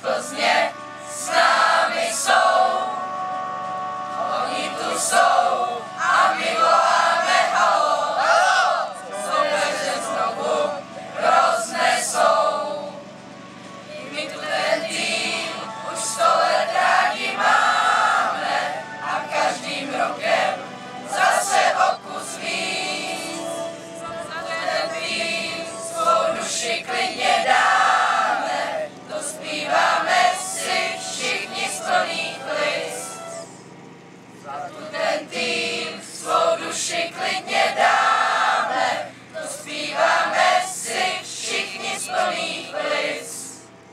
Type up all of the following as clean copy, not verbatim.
Plzně s námi jsou, oni tu jsou a my voláme halo, soupeře znovu roznesou. My tu ten tým už 100 let rádi máme a každým rokem zase o kus víc. Za ten tým svou duši klidně dáme, dospíváme si všichni z plných plic. Za ten tým svou duši klidně dáme, dospíváme si všichni z plných plic.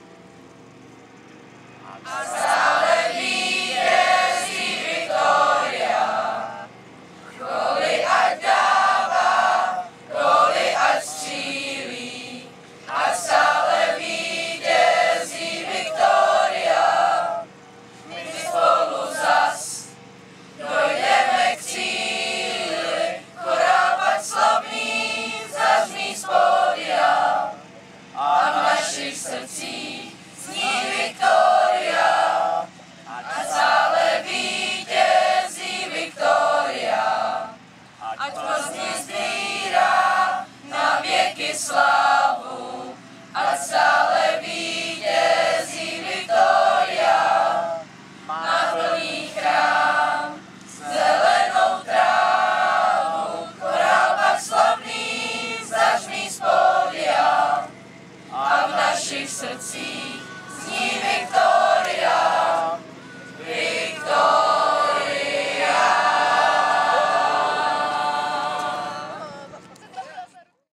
A stále vítězí Viktoria, góly ať dává, góly ať střílí. A stále vítězí Viktoria, my spolu zas dojdeme k cíli, chorál pak slavný zazní z pódia a v našich srdcích zní Viktoria. A stále vítězí Viktoria, ať Plzni sbírá na věky slávu. Ať stále vítězí Viktoria, má plný chrám, zelenou trávu. Chorál pak slavný zažný z pódia a v našich srdcích zní Viktoria.